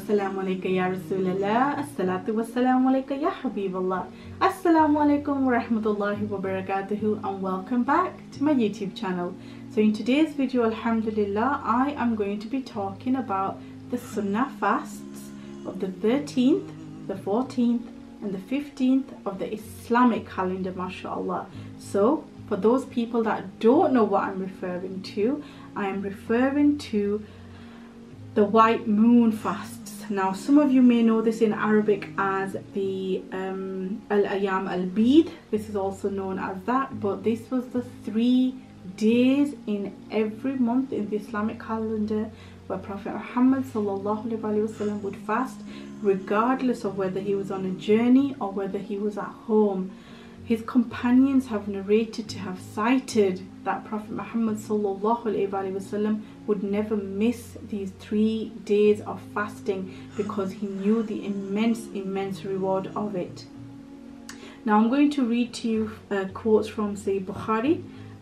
wassalamu alayka ya Rasulallah, assalatu wassalamu alayka ya Habiballah. Assalamu alaikum wa rahmatullahi wa barakatuhu, and welcome back to my YouTube channel. So in today's video, alhamdulillah, I am going to be talking about the Sunnah fasts of the 13th, the 14th and the 15th of the Islamic calendar, mashallah. So for those people that don't know what I'm referring to, I am referring to the white moon fasts. Now some of you may know this in Arabic as the Al-Ayam Al-Bid. This is also known as that, but this was the 3 days in every month in the Islamic calendar where Prophet Muhammad sallallahu alaihi wasallam would fast, regardless of whether he was on a journey or whether he was at home. His companions have narrated to have cited that Prophet Muhammad sallallahu alaihi wasallam would never miss these 3 days of fasting because he knew the immense reward of it. Now I'm going to read to you quotes from Sahih Bukhari.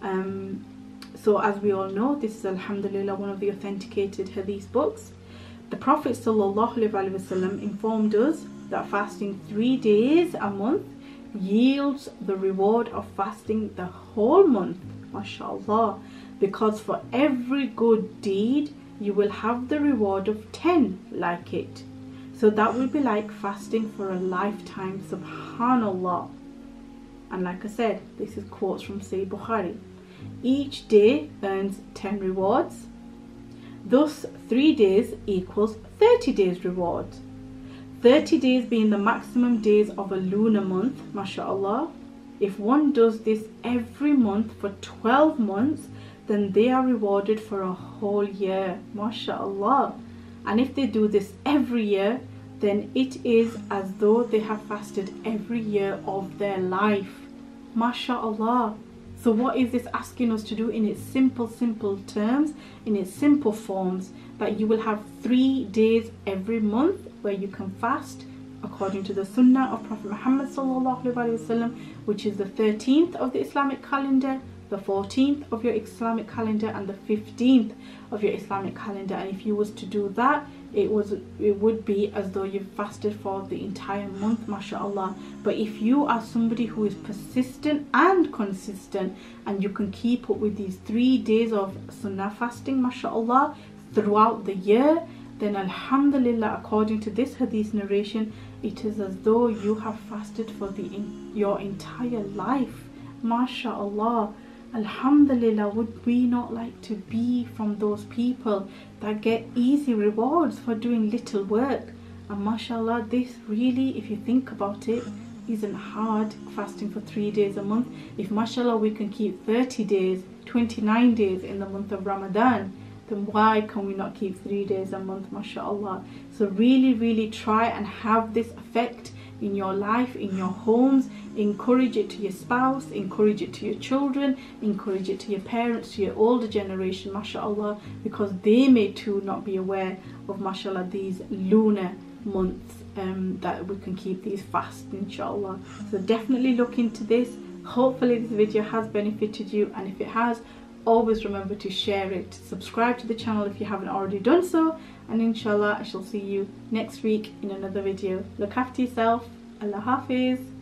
So as we all know, this is alhamdulillah one of the authenticated hadith books. The Prophet sallallahu alaihi wasallam informed us that fasting 3 days a month yields the reward of fasting the whole month, mashallah, because for every good deed you will have the reward of 10 like it. So that will be like fasting for a lifetime, subhanallah. And like I said, this is quotes from Sahih Bukhari. Each day earns 10 rewards, thus 3 days equals 30 days reward. 30 days being the maximum days of a lunar month, mashallah. If one does this every month for 12 months, then they are rewarded for a whole year, mashallah. And if they do this every year, then it is as though they have fasted every year of their life, mashallah. So what is this asking us to do in its simple terms, in its simple forms? That you will have 3 days every month where you can fast according to the Sunnah of Prophet Muhammad sallallahu alaihi wasallam, which is the 13th of the Islamic calendar, the 14th of your Islamic calendar, and the 15th of your Islamic calendar. And if you was to do that, it would be as though you've fasted for the entire month, mashallah. But if you are somebody who is persistent and consistent, and you can keep up with these 3 days of Sunnah fasting, mashallah, throughout the year, then alhamdulillah, according to this hadith narration, it is as though you have fasted for your entire life, mashallah. Alhamdulillah, would we not like to be from those people that get easy rewards for doing little work? And mashallah, this really, if you think about it, isn't hard, fasting for 3 days a month. If mashallah we can keep 30 days, 29 days in the month of Ramadan, then why can we not keep 3 days a month, mashallah? So really try and have this effect in your life, in your homes. Encourage it to your spouse, encourage it to your children, encourage it to your parents, to your older generation, mashallah, because they may too not be aware of, mashallah, these lunar months that we can keep these fasts, inshallah. So definitely look into this. Hopefully this video has benefited you, and if it has, always remember to share it. Subscribe to the channel if you haven't already done so, and inshallah I shall see you next week in another video. Look after yourself. Allah Hafiz.